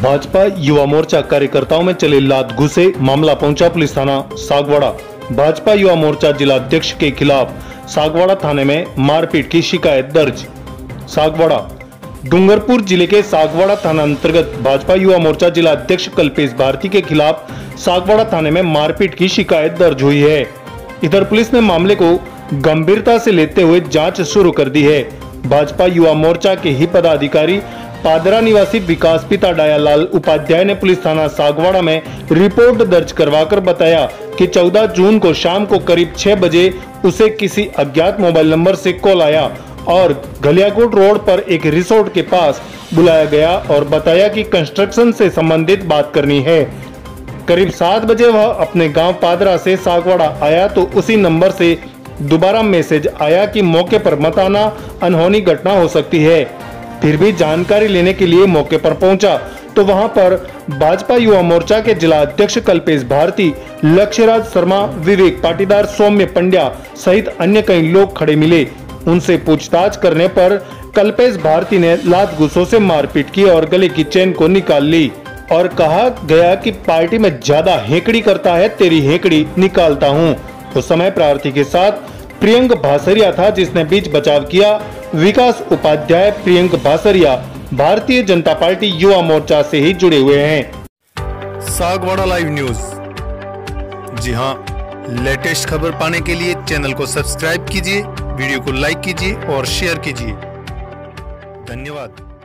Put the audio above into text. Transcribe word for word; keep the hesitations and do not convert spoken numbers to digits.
भाजपा युवा मोर्चा कार्यकर्ताओं में चले लात घुसे, मामला पहुंचा पुलिस थाना सागवाड़ा। भाजपा युवा मोर्चा जिला अध्यक्ष के खिलाफ सागवाड़ा थाने में मारपीट की शिकायत दर्ज। सागवाड़ा डूंगरपुर जिले के सागवाड़ा थाना अंतर्गत भाजपा युवा मोर्चा जिला अध्यक्ष कल्पेश भारती के खिलाफ सागवाड़ा थाने में मारपीट की शिकायत दर्ज हुई है। इधर पुलिस ने मामले को गंभीरता से लेते हुए जांच शुरू कर दी है। भाजपा युवा मोर्चा के ही पदाधिकारी पादरा निवासी विकास पिता डायालाल उपाध्याय ने पुलिस थाना सागवाड़ा में रिपोर्ट दर्ज करवाकर बताया कि चौदह जून को शाम को करीब छह बजे उसे किसी अज्ञात मोबाइल नंबर से कॉल आया और गलियाकोट रोड पर एक रिसोर्ट के पास बुलाया गया और बताया कि कंस्ट्रक्शन से संबंधित बात करनी है। करीब सात बजे वह अपने गांव पादरा से सागवाड़ा आया तो उसी नंबर से दोबारा मैसेज आया कि मौके पर मत आना, अनहोनी घटना हो सकती है। फिर भी जानकारी लेने के लिए मौके पर पहुंचा तो वहां पर भाजपा युवा मोर्चा के जिला अध्यक्ष कल्पेश भारती, लक्ष्यराज शर्मा, विवेक पाटीदार, सौम्य पंड्या सहित अन्य कई लोग खड़े मिले। उनसे पूछताछ करने पर कल्पेश भारती ने लात घूंसों से मारपीट की और गले की चेन को निकाल ली और कहा गया कि पार्टी में ज्यादा हेकड़ी करता है, तेरी हेकड़ी निकालता हूँ। उस समय प्रार्थी के साथ प्रियंक भासरिया था जिसने बीच बचाव किया। विकास उपाध्याय, प्रियंक भासरिया भारतीय जनता पार्टी युवा मोर्चा से ही जुड़े हुए हैं। सागवाड़ा लाइव न्यूज, जी हां, लेटेस्ट खबर पाने के लिए चैनल को सब्सक्राइब कीजिए, वीडियो को लाइक कीजिए और शेयर कीजिए। धन्यवाद।